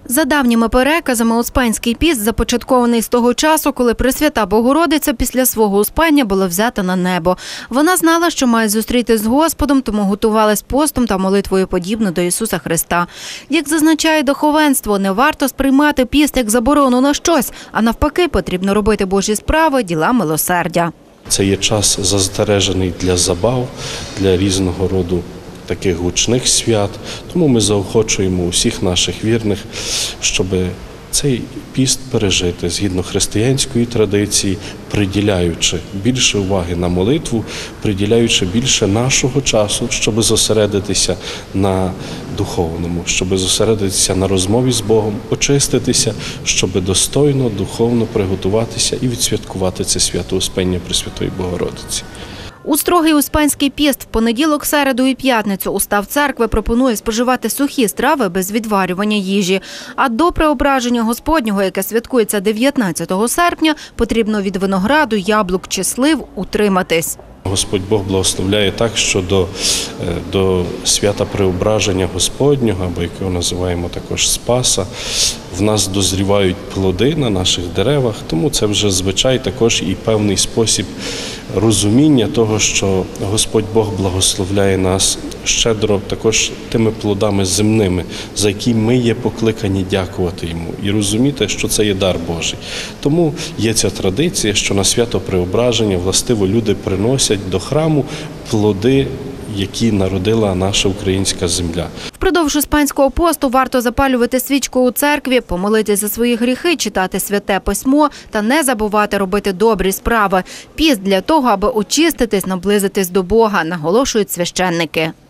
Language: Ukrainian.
За давніми переказами, Успенський піст започаткований з того часу, коли Пресвята Богородиця після свого успання була взята на небо. Вона знала, що має зустрітись з Господом, тому готувалась постом та молитвою подібно до Ісуса Христа. Як зазначає духовенство, не варто сприймати піст як заборону на щось, а навпаки, потрібно робити Божі справи, діла милосердя. Це є час застережений для забав, для різного роду таких гучних свят. Тому ми заохочуємо усіх наших вірних, щоб цей піст пережити згідно християнської традиції, приділяючи більше уваги на молитву, приділяючи більше нашого часу, щоб зосередитися на духовному, щоб зосередитися на розмові з Богом, очиститися, щоб достойно, духовно приготуватися і відсвяткувати це свято Успення Пресвятої Богородиці. У строгий Успенський піст в понеділок, середу і п'ятницю устав церкви пропонує споживати сухі страви без відварювання їжі. А до Преображення Господнього, яке святкується 19 серпня, потрібно від винограду, яблук чи слив утриматись. Господь Бог благословляє так, що до свята Преображення Господнього, або якого називаємо також Спаса, в нас дозрівають плоди на наших деревах, тому це вже звичай також і певний спосіб розуміння того, що Господь Бог благословляє нас щедро також тими плодами земними, за які ми є покликані дякувати Йому і розуміти, що це є дар Божий. Тому є ця традиція, що на свято Преображення властиво люди приносять до храму плоди, які народила наша українська земля. Впродовж Успенського посту варто запалювати свічку у церкві, помолитись за свої гріхи, читати Святе Письмо та не забувати робити добрі справи. Піст для того, аби очиститись, наблизитись до Бога, наголошують священники.